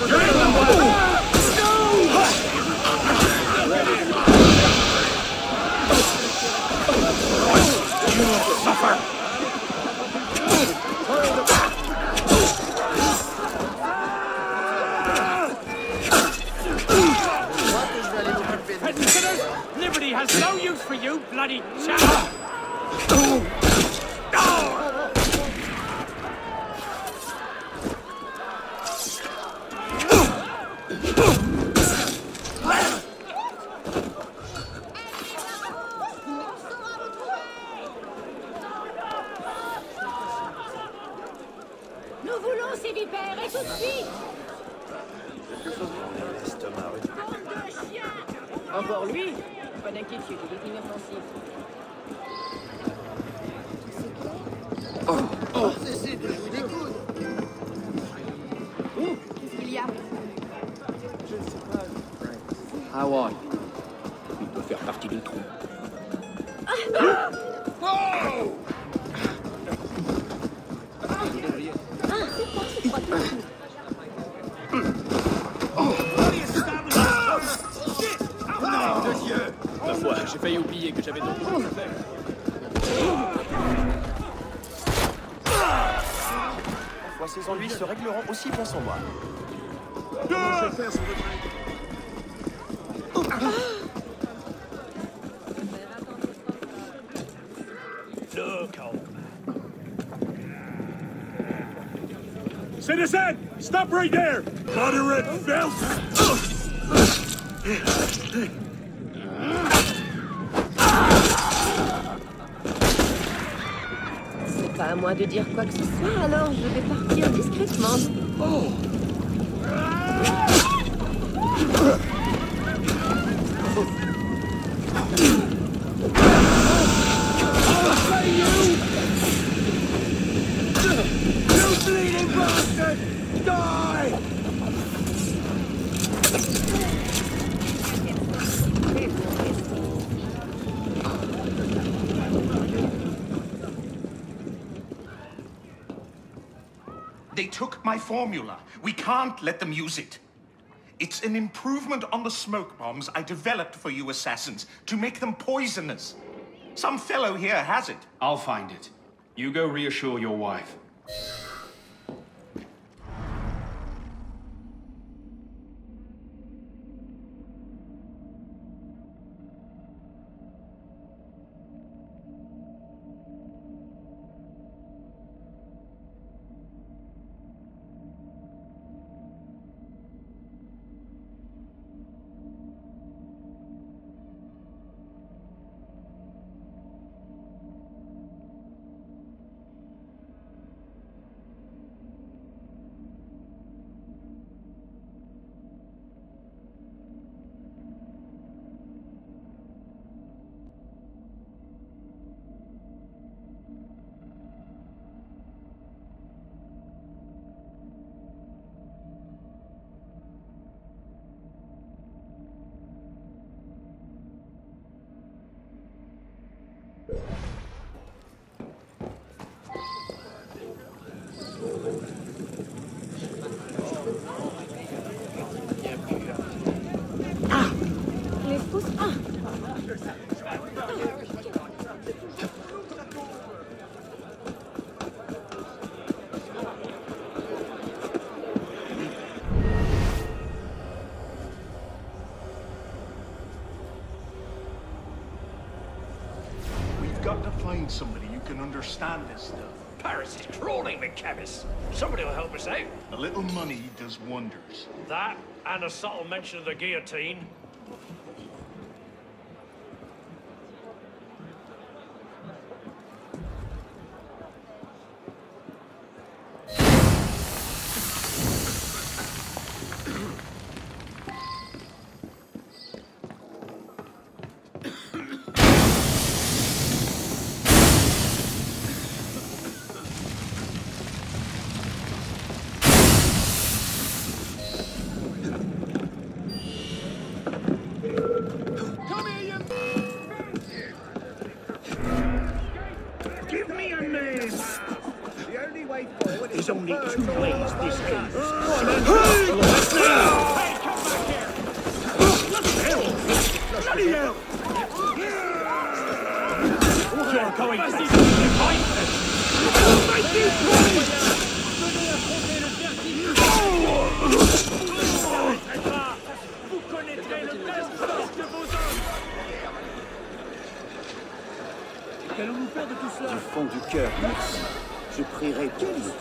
Liberty has no use for you, bloody chap! Nous voulons ces vipères, et tout de suite! Encore lui? Pas d'inquiétude, il est inoffensif. Cessez de jouer des coudes. Qu'est-ce qu'il y a? Je ne sais pas. Howard. Il peut faire partie du trou. Ma foi, j'ai failli oublier que j'avais d'autres choses à faire. Parfois, ces ennuis se régleront aussi bien sans moi. Comment je vais faire sur votre Look, old man. Citizen! Stop right there! Moderate filth! C'est pas à moi de dire quoi que ce soit, alors je vais partir discrètement. Oh! They took my formula. We can't let them use it. It's an improvement on the smoke bombs I developed for you assassins to make them poisonous. Some fellow here has it. I'll find it. You go reassure your wife. Les fausses... Ah! We've got to find somebody who can understand this stuff. Paris is crawling, McCavis. Somebody will help us out. A little money does wonders. That, and a subtle mention of the guillotine. Please, this is... Hey, come back here! Bloody hell! You're going to fight them! Vous connaîtrez le destin de vos hommes! Qu'allons-nous faire de tout cela? Du fond du cœur, merci. Je prierai pour vous.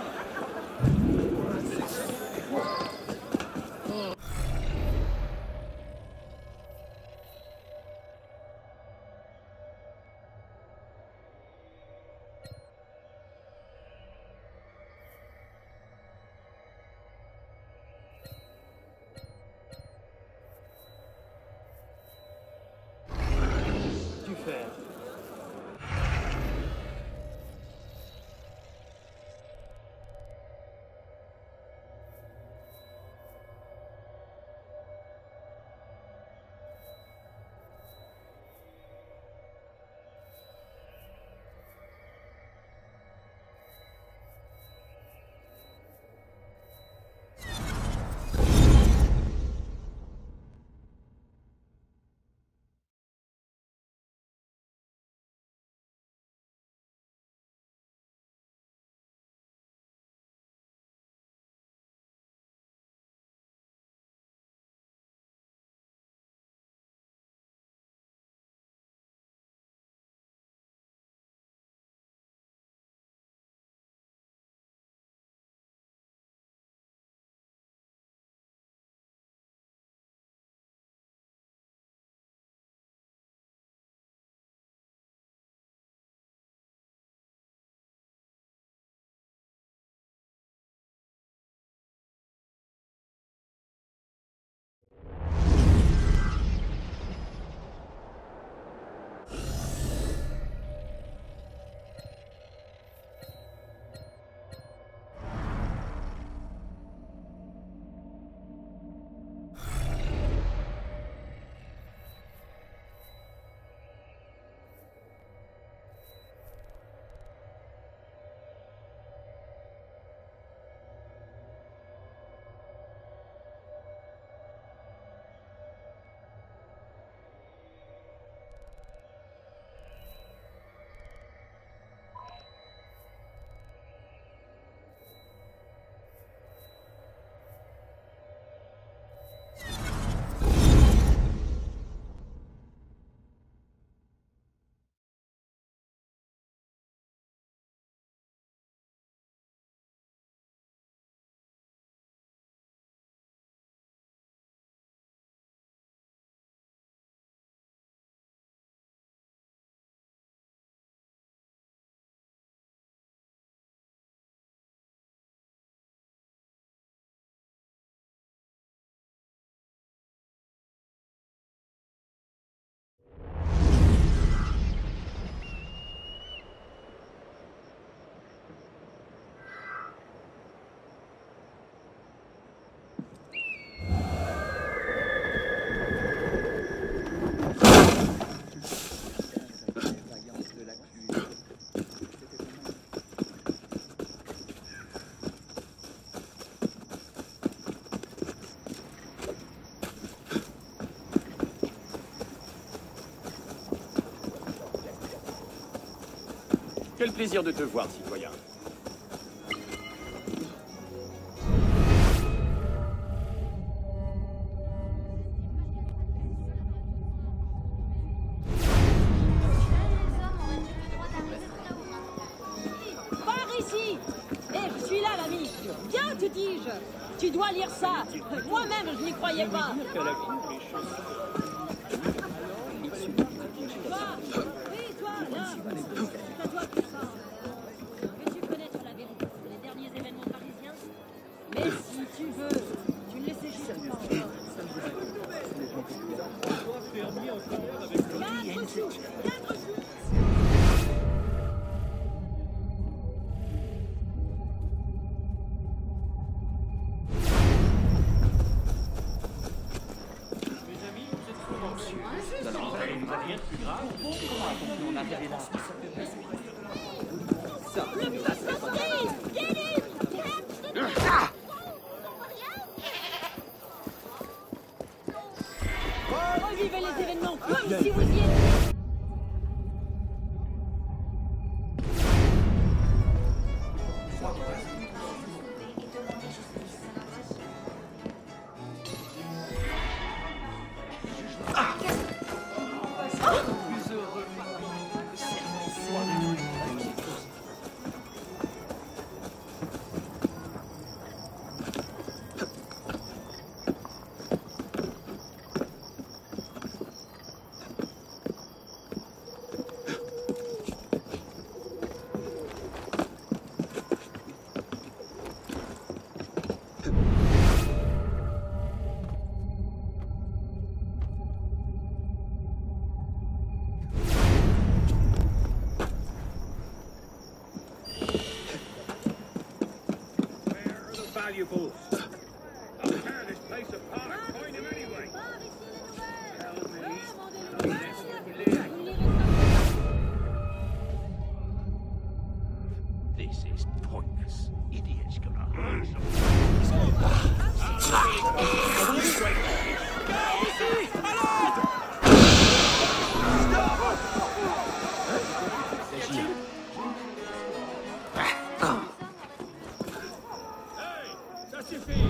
Quel plaisir de te voir, citoyen. Par ici! Eh, je suis là, l'ami! Bien, te dis-je! Tu dois lire ça! Moi-même, je n'y croyais pas! Oui, toi, là! C'est à toi que je parle. Veux-tu connaître la vérité sur les derniers événements parisiens? Mais si tu veux, tu ne le sais juste pas encore. 4 sous! 4 sous! Revivez les événements comme si vous y étiez. Valuables. I'll tear this place apart and find him anyway. This is pointless. Idiot's gonna hurt Ça suffit.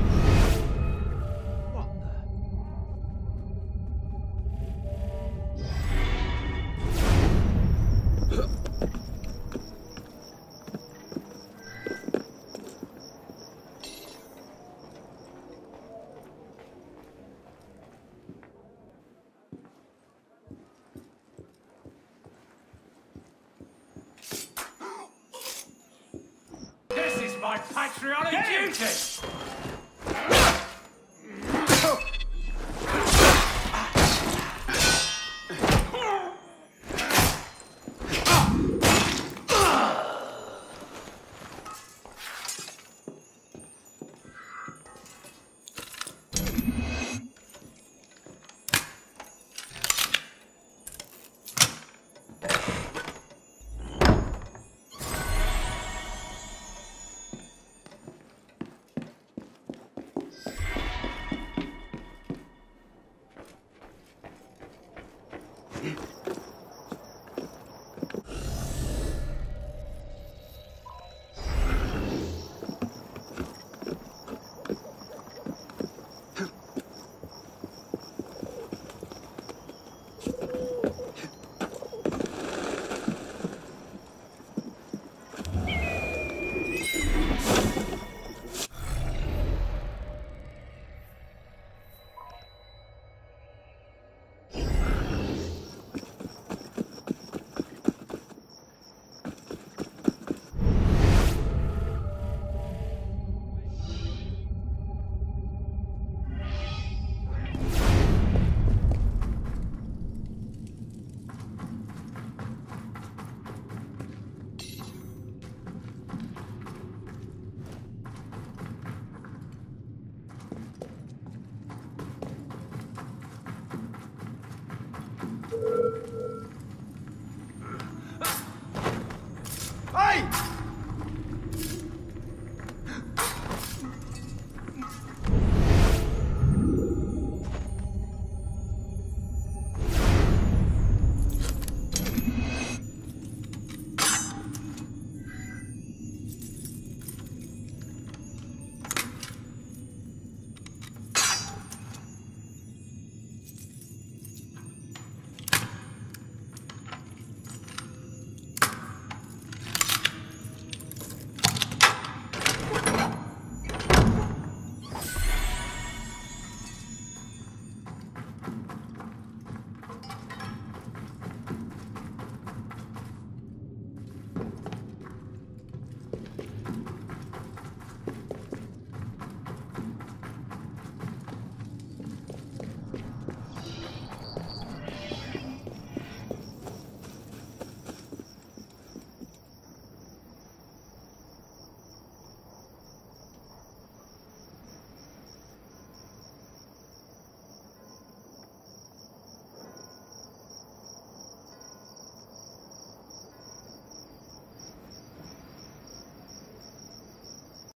This is my patriotic duty!